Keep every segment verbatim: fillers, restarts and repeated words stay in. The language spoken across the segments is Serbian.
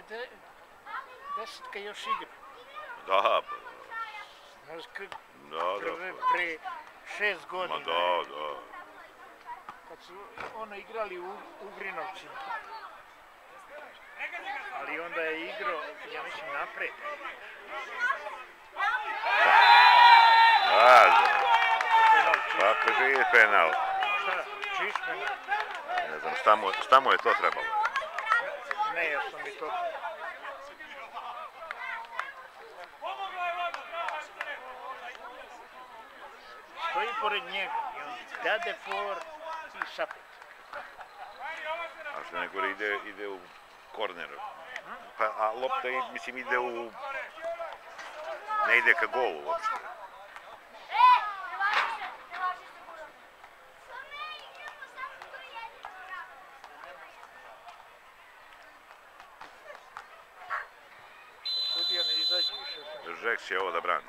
desetka još igra. Da, pa da. Znaš kako Da, da, pa. pre šest godina. Ma da, da. Kad su ono igrali u Ugrinovcima. Ali onda je igrao, ja mislim, napred. Da, da. Pa prvi penal. Šta? Čist penal? Ne znam, šta mu, šta mu je to trebalo? Ne, ja sam mi to... Stoji pored njega i on dade for i sapet. A što najgore ide, ide u korner. Pa, a lopta, mislim, ide u... Ne ide ka golu uopšte. Sudija ne izađe više. Žek će ovo da brani.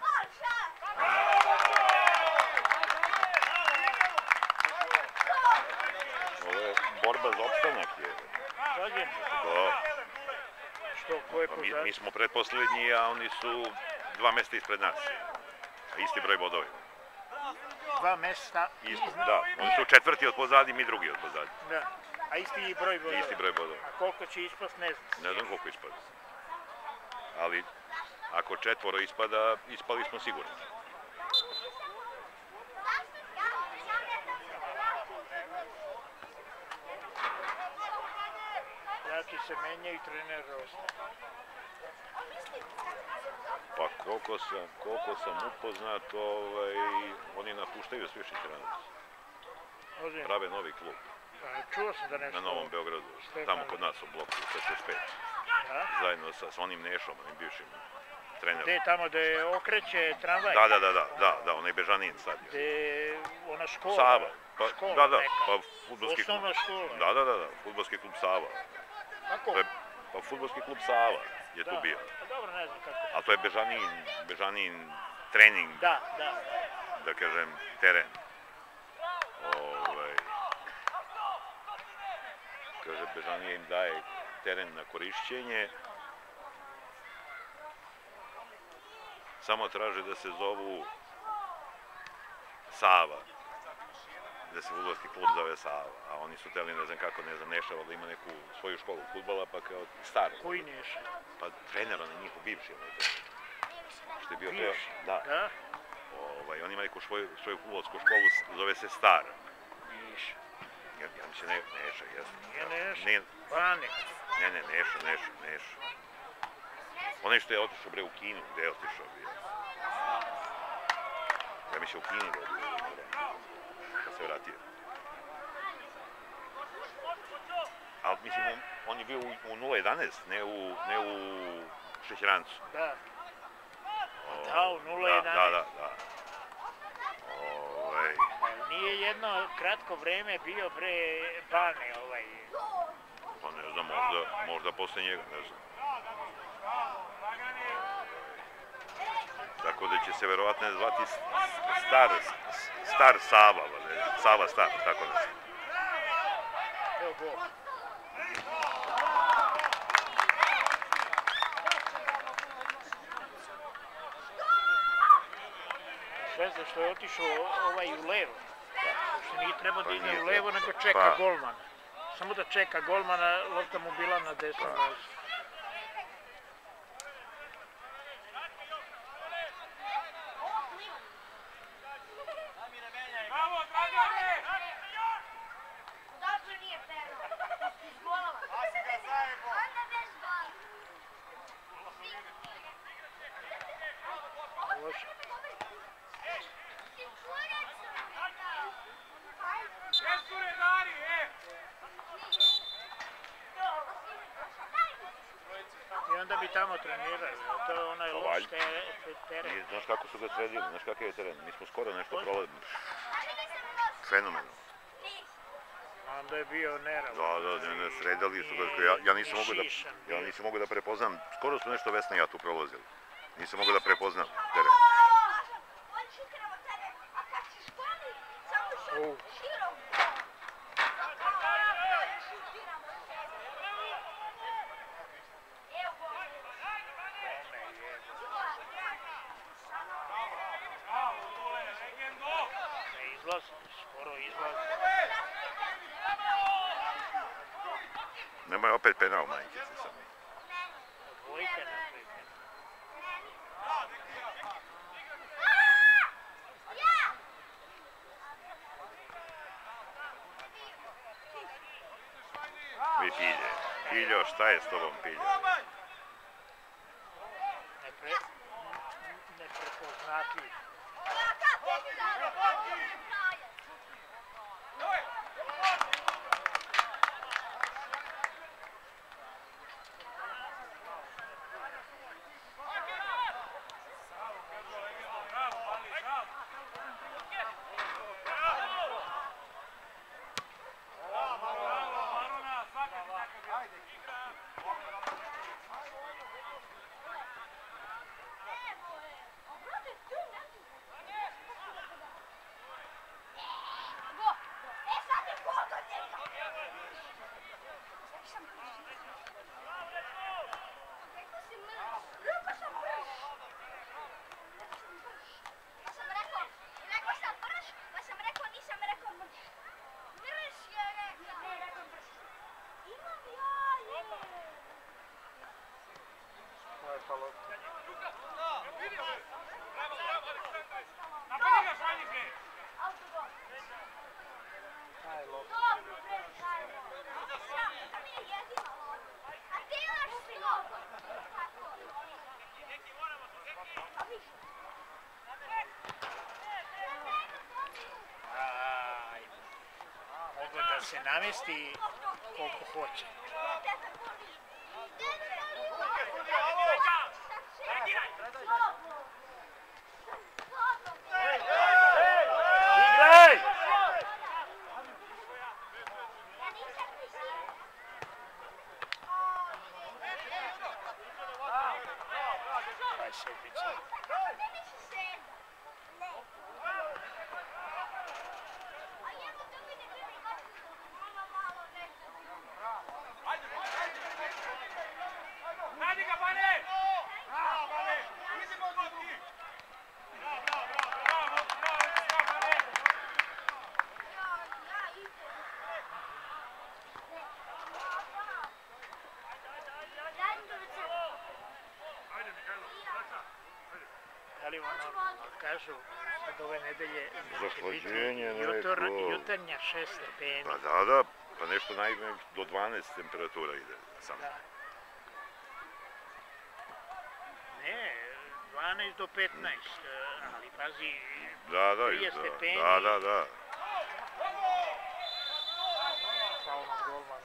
Ovo je borba za opstanak je. Slađen? Da. Što, ko je Pa mi, pozađen? mi smo pretposlednji, a oni su dva mesta ispred nas. A isti broj bodova. Dva mesta. Isto, da. Oni su četvrti od pozadi, mi drugi od pozadi. Da. A isti broj bodova. Isti broj bodova. A koliko će ispast, ne znam. Ne znam koliko ispada. Ali, ako četvoro ispada, ispali smo sigurno. Jaki se menja i trener ostaje. Pa koliko sam, koliko sam upoznat, ovaj, oni napuštaju svi Šećeranac. Prave novi klub. Čuo sam da nešto... Na Novom Beogradu, tamo kod nas u bloku šezdeset pet. Da? Zajedno sa, sa onim Nešom, onim bivšim trenerom. Gde tamo gde okreće tramvaj? Da, da, da, da, da, da, onaj Bežanin sad. Gde ona škola? Sava. Pa, škola da, da, neka. pa fudbalski klub. Osnovna škola. Da, da, da, da, fudbalski klub Sava. Kako? To je, pa fudbalski klub Sava je da. tu bio. Pa dobro, ne znam kako. A to je Bežanin, Bežanin trening, Da, da. da kažem, teren. Ovaj, kaže, Bežanija im daje teren na korišćenje. Samo traže da se zovu Sava. Da se fudbalski klub zove Sava. A oni su teli, ne znam kako, ne znam, Nešava da ima neku svoju školu fudbala, pa kao staro. Koji Neša? Pa trener, on je njihov bivši. Što je bio bivši? Da. Da? Ovaj, on ima neku svoju, svoju fudbalsku školu, zove se Star. Neša. Ja, ja mislim, ne, Neša, jesno. Nije Neša? Ne, Bane. ne, ne, Neša, Neša, Neša. Onaj što je otišao bre u Kinu, gde je otišao bio? Ja mislim u Kini da je bio, kad se vratio. Ali mislim, on, on je bio u, u nula jedanaest, ne u, ne u Šećerancu. Da. O, Da, u nula jedanaest. Da, da, da. Ovaj... Nije jedno kratko vreme bio pre Bane ovaj... Pa ne znam, možda, možda posle njega, ne znam. Tako da će se verovatno zvati Star, Star Sava, Sava Star, tako da se. Evo go. Sve za što je otišao ovaj u levo. Što nije trebao da ide u levo, nego čeka golmana. Samo da čeka golmana, lopta mu bila na desnom nozi. I onda bi tamo trenirali, to je onaj loš teren. Znaš kako su ga sredili, znaš kakav je teren, mi smo skoro nešto prolazili. Fenomenalno. Onda je bio nerav. Da, da, ne, sredali su ga, ja, ja nisam mogu da, ja nisam mogu da prepoznam, skoro su nešto Vesna i ja tu prolazili. Nisam mogu da prepoznam teren. Oh. Nemoj opet penal, majke se sami. Dvojka napravite. Vi Pilje. Piljo, šta je s tobom, Piljo? Neprepoznatljiv. Mogu da se namesti koliko hoće. Igraj! Aj se biće. Ali ono, kažu, sad ove nedelje će biti jutarnja šest stepeni. Pa da, da, pa nešto najme do dvanaest temperatura ide samo. Da. Ne, dvanaest do petnaest, ali pazi, prije stepeni. Da, da, da. Pao na golmanu.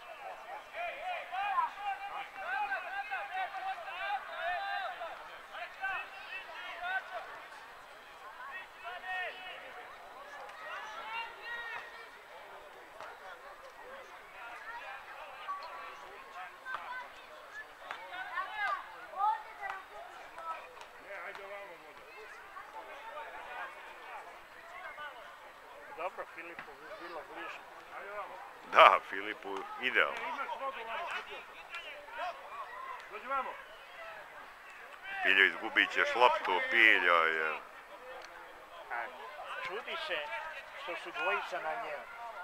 Dobro, Filipu bilo bliže. Da, Filipu idealno. Piljo izgubit ćeš loptu, Piljo je... Čudi se što su dvojica na njemu.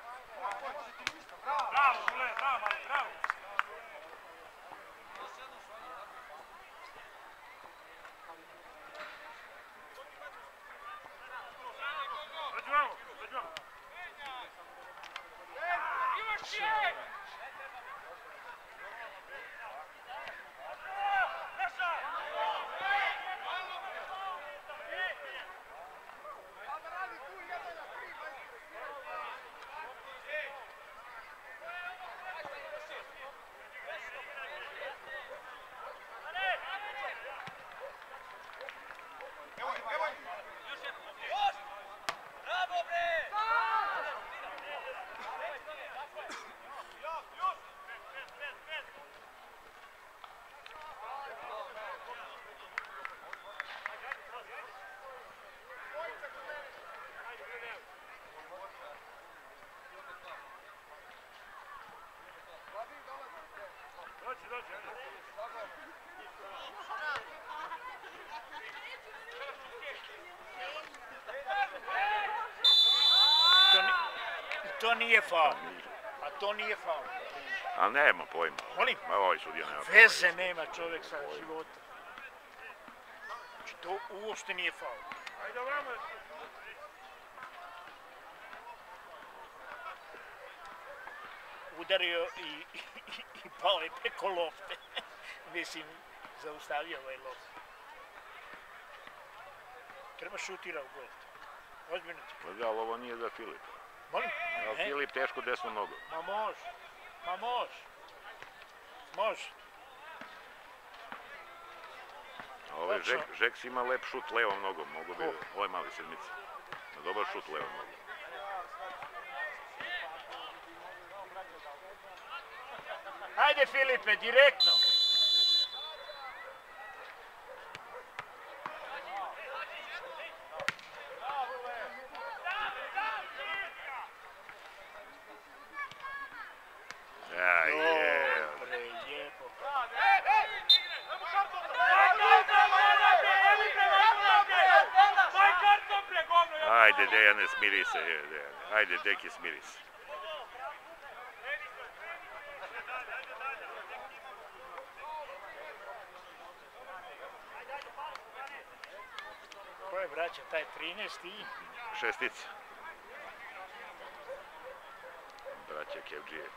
Bravo, Žule, bravo, bravo. To nije faul. A to nije faul. Ali nema pojma. Molim? Ma ovaj sudija nema pojma. Veze nema čovjek sa životom. Znači to uopšte nije faul. Ajde ovamo. Udario i, i, i pao je preko lopte. Mislim, zaustavio ovaj lopt. Treba šutira u gol. Ozbiljno ti. Pa da, ali ovo nije za Filipa. Molim? Ali Ne? Filip teško desno nogu. Ma može. Ma može. Može. A ovaj Točno. Žek, Žeks ima lep šut levom nogom. Mogu bi, Ko? ovaj mali sedmica. Dobar šut levom nogom. Ajde Filipe, direktno. Aj, je. Dobre, lijepo. Ajde, Dejane, smiri se. je, Dejane. Ajde, deki, smiri se. Ko je braća, taj trinaest i... Šestica. Braća Kevđije.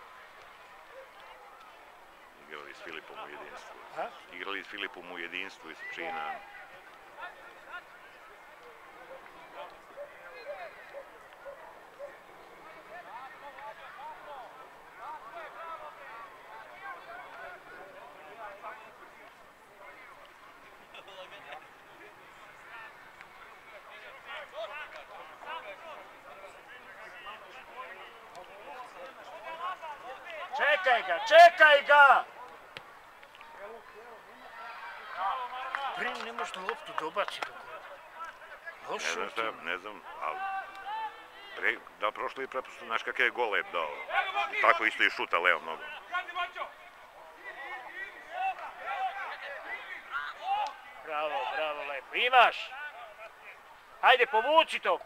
Igrali s Filipom u jedinstvu. Ha? Igrali s Filipom u jedinstvu iz Čina. Čekaj ga, čekaj ga! Prim ne može da loptu dobaci do gola. Loš Ne znam šta, šut. ne znam, ali... Pre, da prošli prepustu, znaš kakav je gol lep dao. Tako isto i šuta levom nogom. Bravo, bravo, lepo. Imaš! Ajde, povuci to!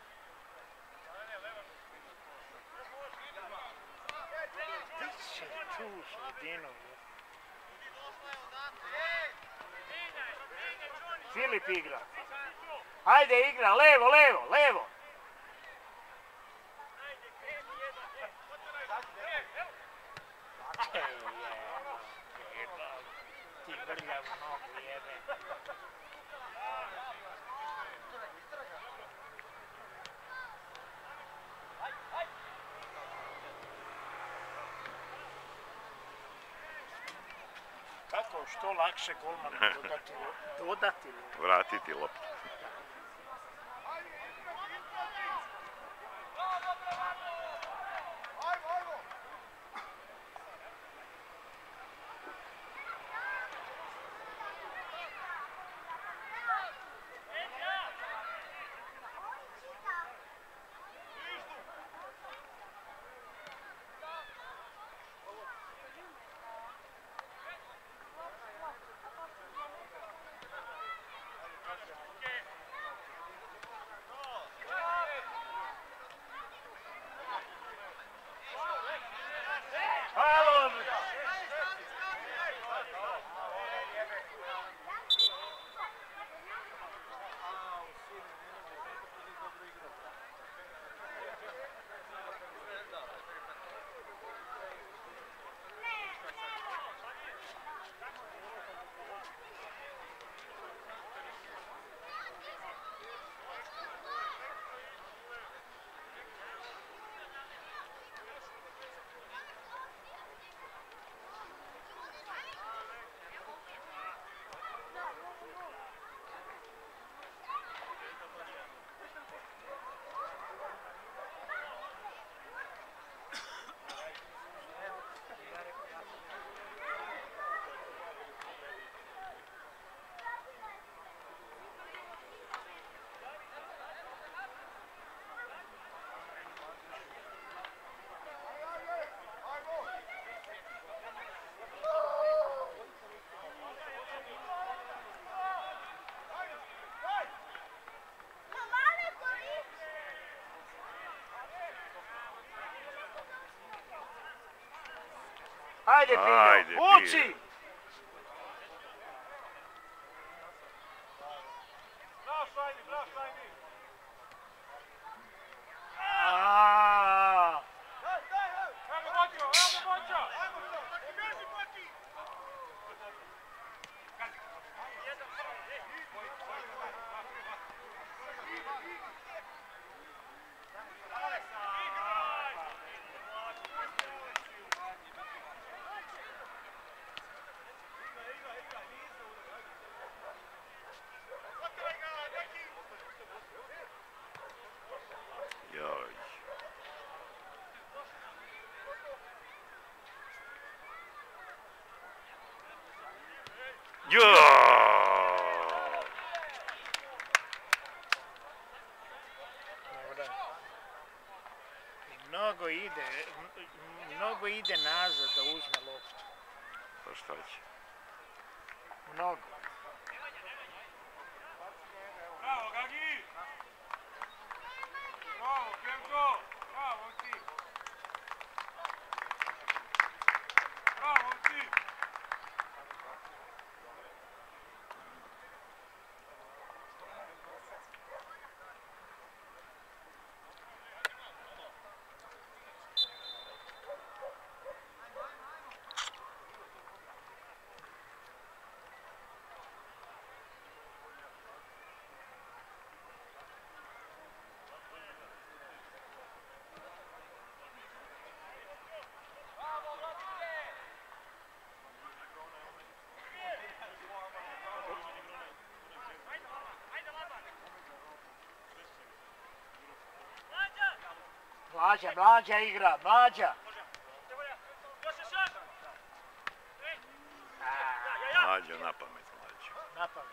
Biće tu u sredinu. Filip igra. Ajde, igra, levo, levo, levo. Ej, jeba, ti brljav nogu jebe. Kako što lakše golmanu dodati, dodati Vratiti loptu. Ajde, Ajde, Pinjo, uci! Pinjo. Bravo, Šajni, bravo, Šajni. Aaaa! Evo ga Boćo, evo ga Boćo. Beži, Boći. Joj. Joj. Mnogo ide, mnogo ide nazad da uzme loptu. Pa šta će? Mnogo. Bravo, Gagi. Bravo, Kemko. Bravo ti. Bravo ti. Mlađa, mlađa igra, mlađa. Mlađa na pamet, mlađa. Na pamet.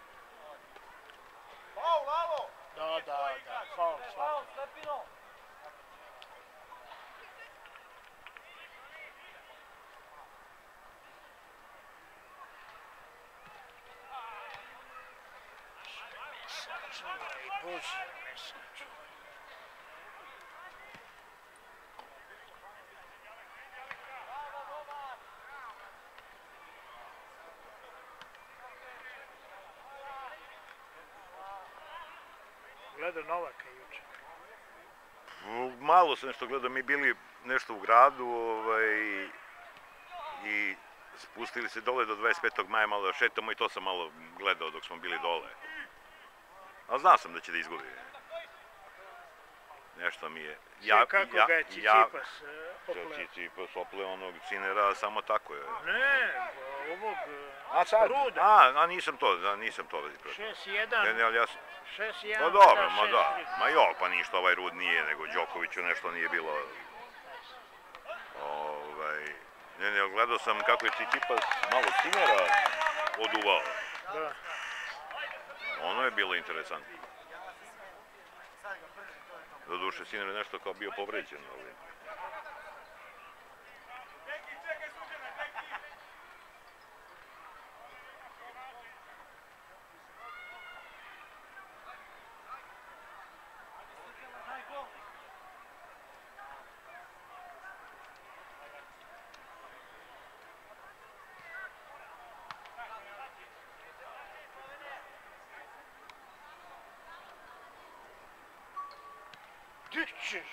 Faul, alo. Da, da, da, faul, svako. Bože, ne sačuvaj. Gledao Novaka juče. Malo sam nešto gledao, mi bili nešto u gradu ovaj, i spustili se dole do dvadeset petog maja malo da šetamo i to sam malo gledao dok smo bili dole. Ali znao sam da će da izgubi. Nešto mi je... Ja, kako ga je Cicipas opleo? Cicipas opleo onog Cinera, samo tako je. Ne, ovog A sad? Ruda. A, a nisam to, da, nisam to vidi protiv. šest jedan. Ne, ne, ali ja sam... šest jedan. Pa dobro, ma da. Ma jo, pa ništa ovaj Rud nije, nego Đokoviću nešto nije bilo... Ovaj... Ne, ne, gledao sam kako je Cicipas malo Cinera oduvao. Da. Ono je bilo interesantno. Doduše, Siner je nešto kao bio povređen, ali... Gdje ćeš?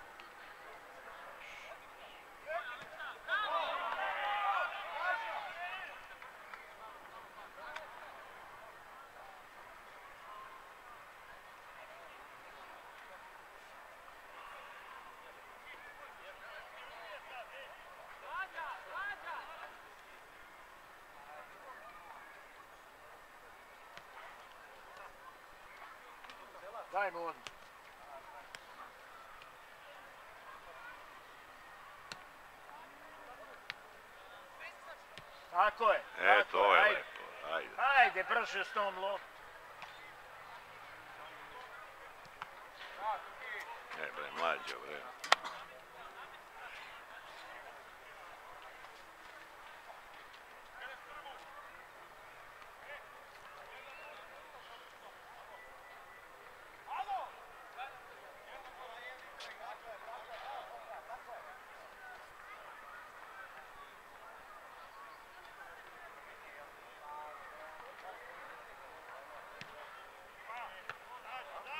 Daj mu on. Tako je. E, tako to je ajde. lepo, ajde. Ajde, brže s tom loptom. E, bre, mlađo, bre.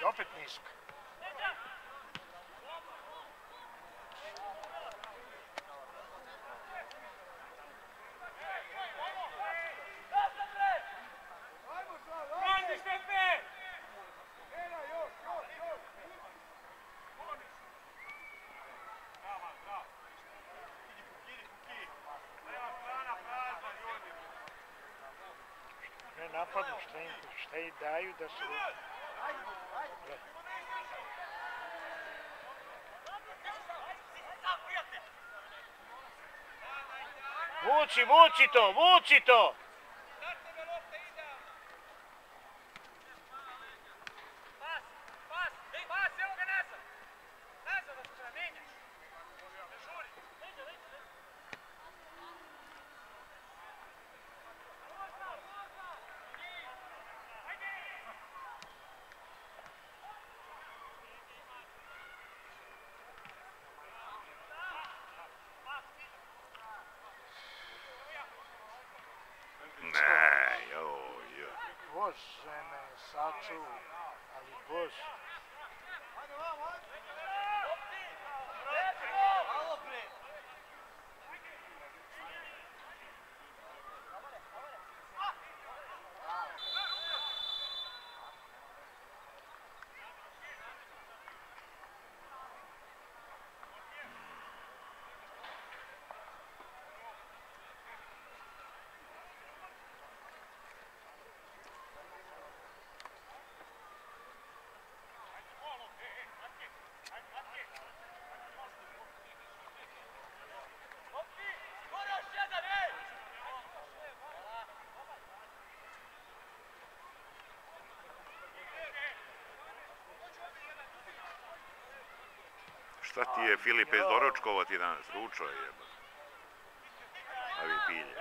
Opet nisko. Brani, Štepe! Ne napadnu, šta im, šta im daju da se... Vuci, vuci to, vuci to! Ne, joj, joj. Bože me sačuv, ali bože. Šta ti je Filipe iz doručkova ti danas? Ručo je jeba. A vi pilje.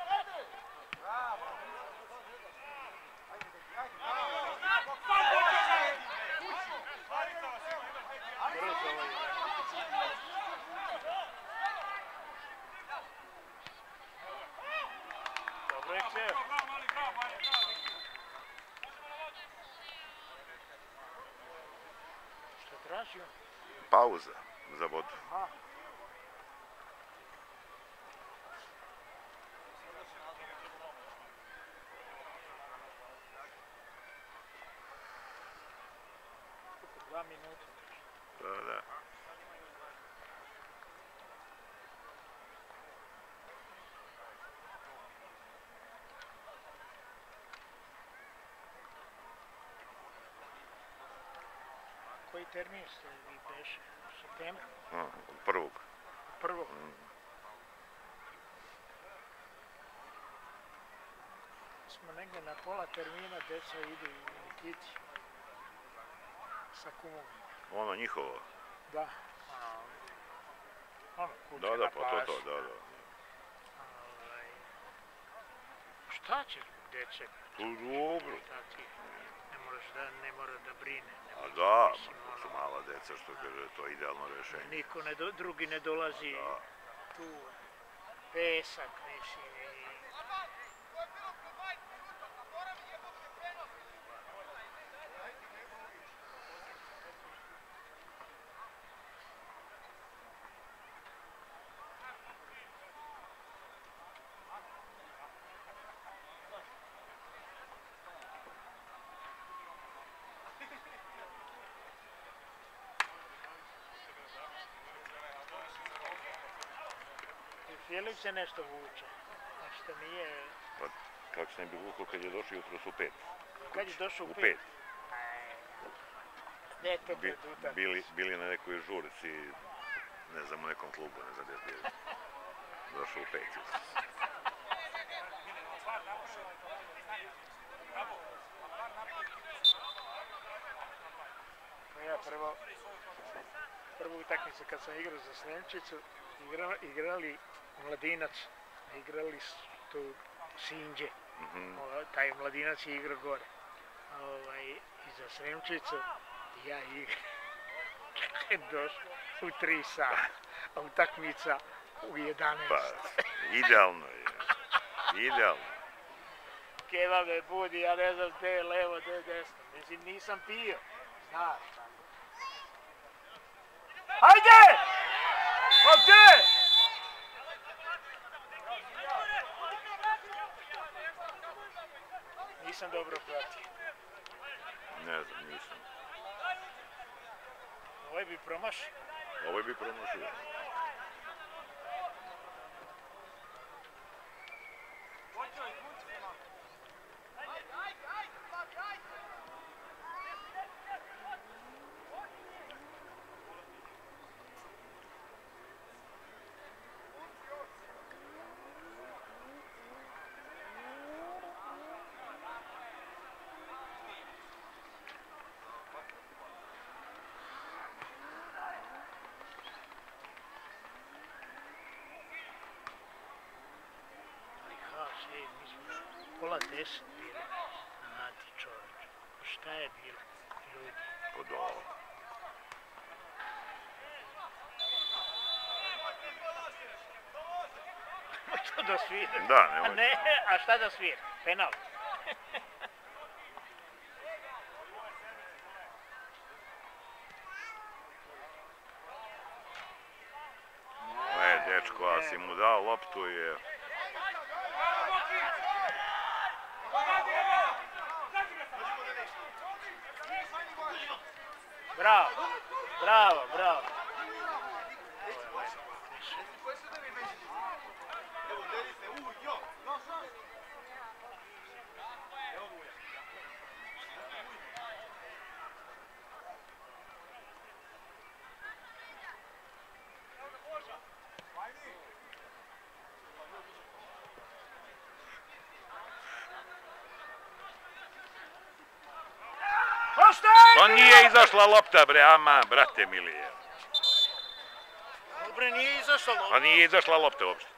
Dobro je hteo. Što je tražio? Pauza za vodu. Aha. Dva minuta. Da, da. Koji termin ste vi beše? U septembru? A, od prvog. Prvog? Mm. Smo negde na pola termina, deca idu u Nikiti. Sa kumovima. Ono njihovo. Da. A, ono, kuće Da, da, na pa to, plaži. to, da, da. Ovaj, šta će dece? To dobro. Šta ti? Ne moraš da, ne mora da brine. Ne A mora- da, mislim, to su ono, mala deca što kaže, to je idealno rešenje. Niko ne do, drugi ne dolazi Da. tu. Pesak, mislim. I... Filić se nešto vuče. Nešto nije... Pa kako se ne bi vukao kad je došao jutros u pet? Kad je došao u U pet? pet. Gde je to Bi, pred utakmicu? bili, bili na nekoj žurci, ne znam, u nekom klubu, ne znam gdje je bio. Došao u pet jutros. Pa ja prvo... Prvu utakmicu kad sam igrao za Sremčicu, igra, igrali Mladinac, igrali su tu Sinđe. Mhm. Ova, taj Mladinac je igrao gore. Ovaj, I za Sremčicu ja igram. Došao u tri sata, a utakmica u jedanaest. Pa, idealno je. Idealno. Keva me budi, ja ne znam gde je levo, gde je desno. Mislim, nisam pio. Znaš tako. Hajde! Pa gdje? Nisam dobro pratio. Ne znam, nisam. Ovaj bi promašio. Ovo bi promašio. Ej, mi smo pola deset bili na Nati, čovječ. Šta je bilo, ljudi? Pa dobro. Nemoj to da svira. Da, A nemoj. ne, a šta da svira? Penal. E, dečko, a si mu dao loptu je... Bravo, bravo, bravo. Pa nije izašla lopta, bre, ama, brate milije. Dobre, nije izašla lopta. Pa nije izašla lopta uopšte.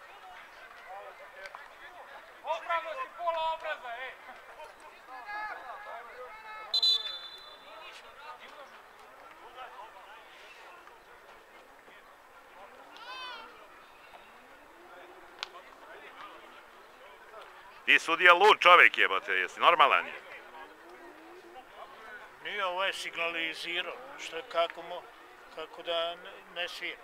Opravno si pola obraza, ej! Ti sudija lud čovjek jebote, jesi normalan je? Nije, ovo je signalizirao. Što je, kako mu, kako da ne, ne svira.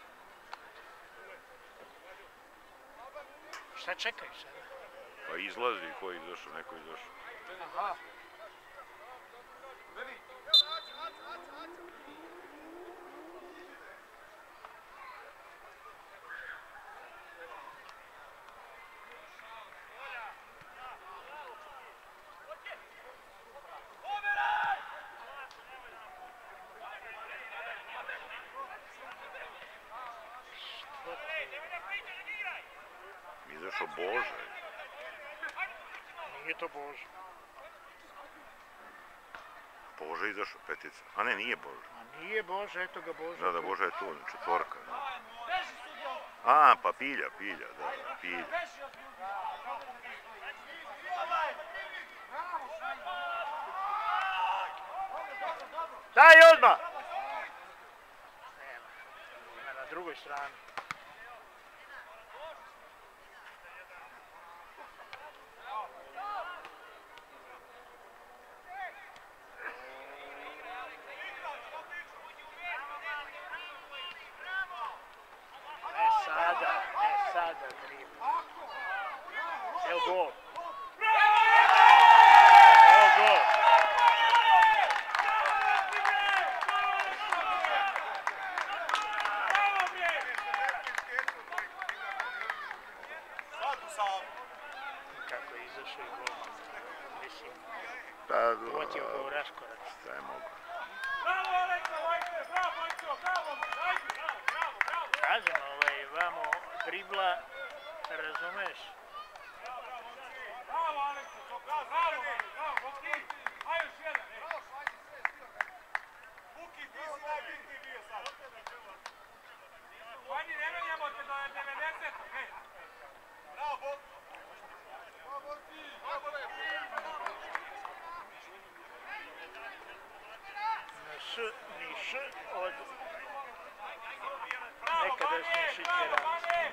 Šta čekaju sada? Pa izlazi, ko je izašao, neko je izašao. Aha. Izašao Bože. Nije to Bože. Bože izašao, petica. A ne, nije Bože. A nije Bože, eto ga Bože. Da, da, Bože je tu, četvorka. Da. A, pa Pilja, Pilja, da, da, Pilja. Daj odmah! Nema. Ima na drugoj strani. Ne sada, ne sada dribla. Evo gol. Evo gol. Kako je izašao i gol. Mislim, uvatio ga u raskorak. Šta je mogu? Bravo, Aleksa, Vojko! Bravo, Vojko! Bravo! Ajde, bravo, bravo, bravo! Kažem, ovaj, vamo dribla, razumeš? Bravo, Aleksa! Bravo, bravo, bravo, Vuki! Ajde još jedan, ej! Vuki, ti si najbitniji bio sad! Vanji, ne menjamo te do devedesetog, ej! Bravo, Vuki! Bravo, Vuki! Bravo, Vuki! Š, ni š od nekadašnje šikirance.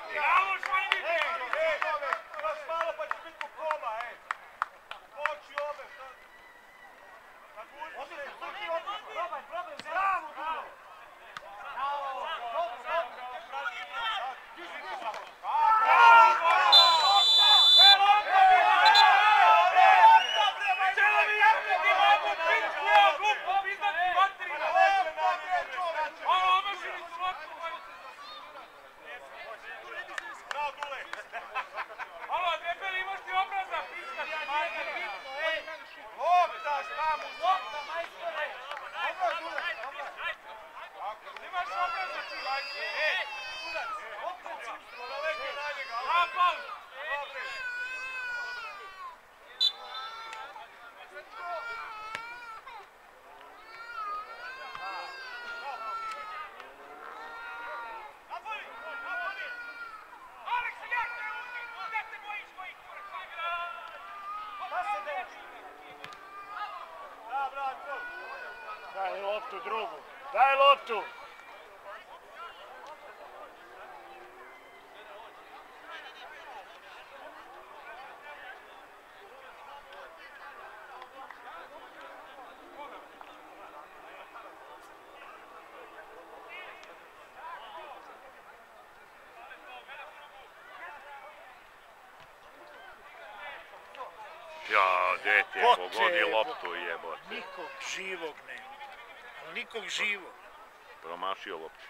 Bravo, Švanjite! Još malo pa će biti po koma, ej! Moći ove, šta? Naguzi se! Probaj, probaj, bravo, Dule! Bravo, dobro, dobro! Diži, diži! Bravo! Čelo mi javno ti mogu pičku, evo glupo pizdati materina! Ovo omašili su loptu, bravo, Dule! Alo, debeli, imaš ti obraza, pička ti majka, bitno, ej! Lopta, šta mu? Lopta, majstore! Dobro, Dule, dobro! Imaš obraza ti, majke, ej! Lopta ti uspro, daleko je dalje ga! Napal! Dobre! Daj loptu drugu. Daj loptu. Ja, dete, pogodi loptu jebote. Nikog živog nema. Ali nikog živog. Promašio loptu.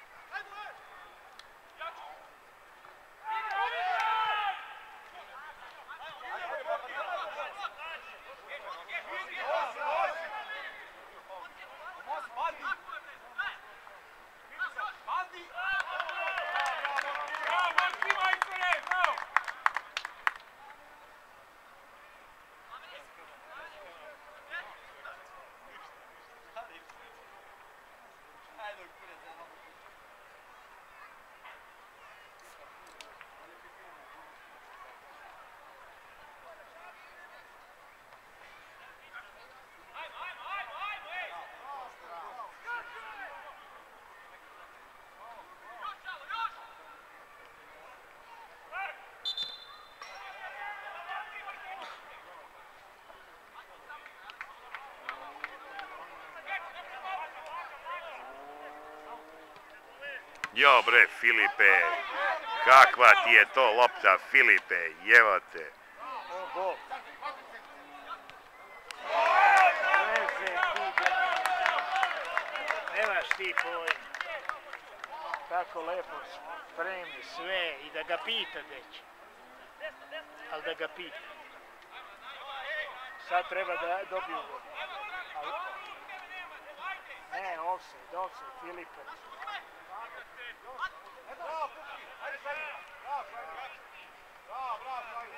Jo bre, Filipe, kakva ti je to lopta, Filipe, jevate. Gol. Nemaš ti pojma. Tako lepo spremi sve i da ga pita deć. Ali da ga pita. Sad treba da dobiju gol. Ne, offside, offside, Filipe. Bravo, Puki! Ajde, Švanji! Bravo, Švanji! Bravo, bravo, Švanji!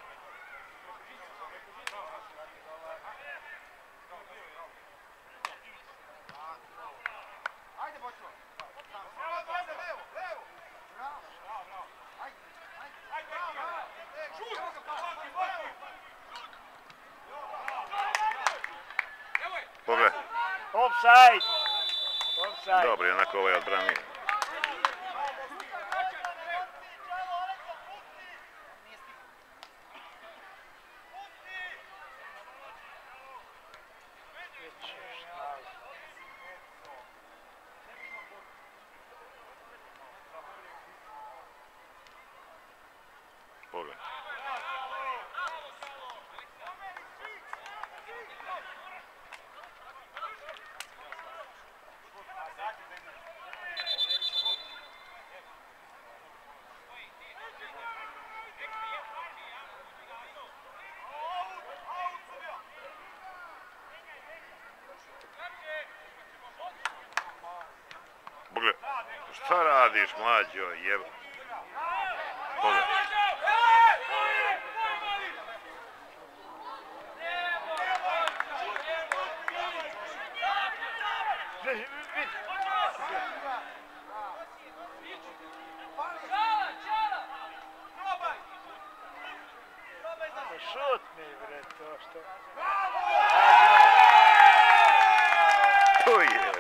Ajde, Boćo! Ajde, levo, levo! Bravo, bravo! Ajde, ajde! Ajde, šut! Boki, Boki! Pogledaj. Offside! Offside! Dobro, jednako ovaj odbranio. Pogledaj. Pogledaj. Šta radiš, mlađo, jeb... Pogledaj. Šutni bre to što... To je, bre.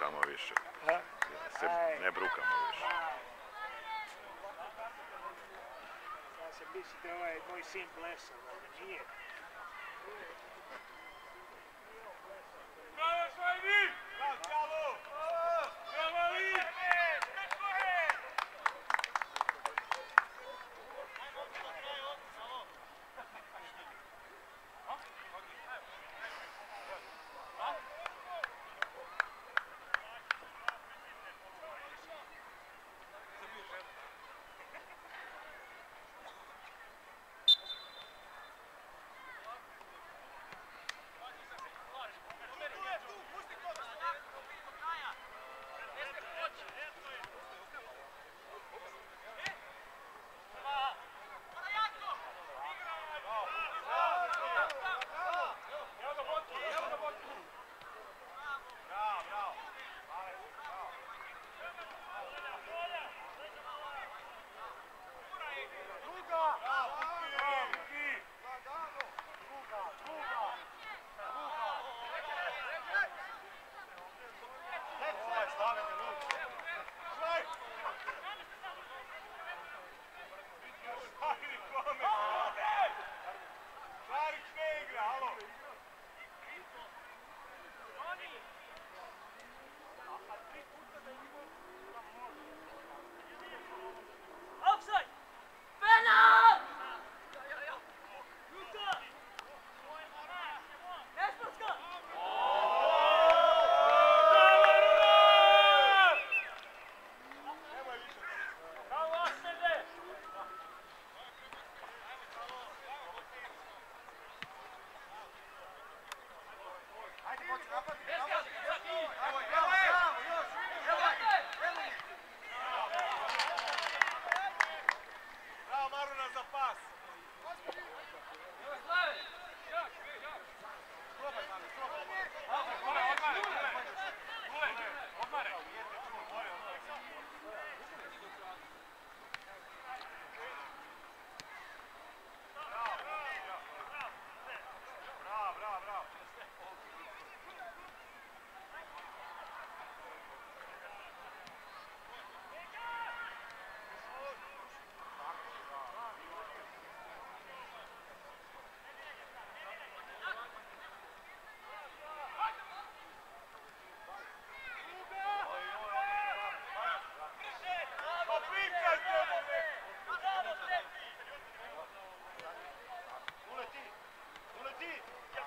brukamo više. A? Se Aj. ne brukamo više. Ja sam mislio da je ovaj moj sin blesao, ali nije. Bravo, Švajdi! Bravo, Ćalo! Bravo, Ali!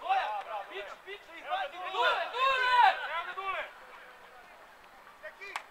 Dule, Dule! Evo ga Dule! Neki!